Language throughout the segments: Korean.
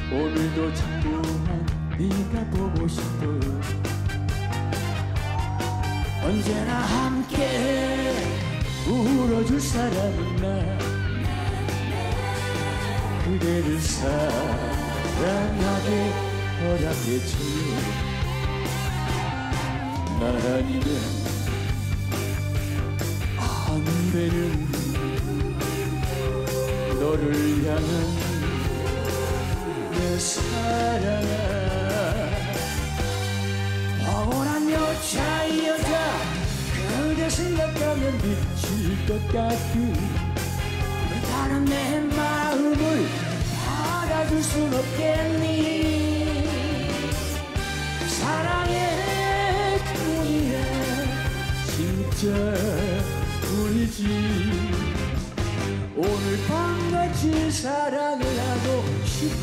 오늘도 자꾸만 네가 보고 싶어. 언제나 함께 울어줄 사람은 나, 그대를 사랑하게 허락해줘. 나 아니면 안 되는 너를 향한 내 사랑아. 황홀한 여자 그대 생각하면 미칠 것 같은 다른 내 마음을 받아줄 순 없겠니. 사랑의 뿐이야 진짜 뿐이지. 오늘 밤같이 사랑을 하고 싶어.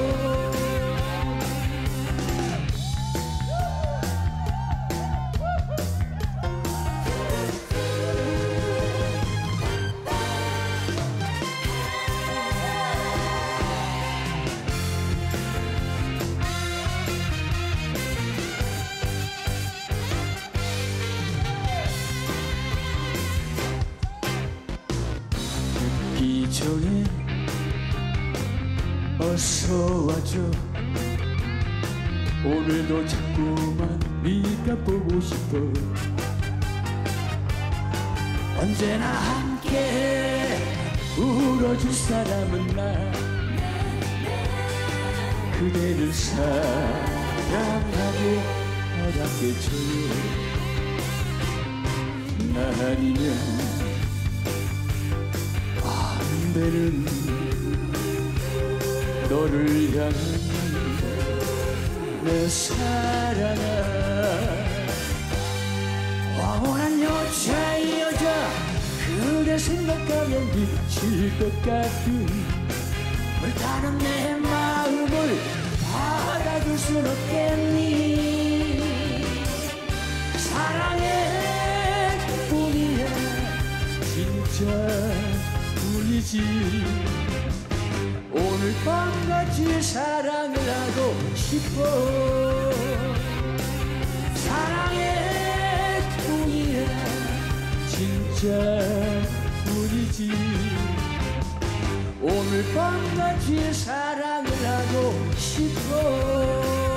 늦기 전에 어서 와줘. 오늘도 자꾸만 네가 보고 싶어. 언제나 함께 울어줄 사람은 나, 그대를 사랑하게 허락해줘. 나 아니면 안 되는 너를 향한 내 사랑아. 황홀한 여자 그대 생각하면 미칠 것 같은 불타는 내 마음을 받아줄 순 없겠니. 사랑의 뿐이야 진짜 뿐이지. 오늘 밤같이 사랑을 하고 싶어. 사랑의 뿐이야 진짜 뿐이지. 오늘 밤같이 사랑을 하고 싶어.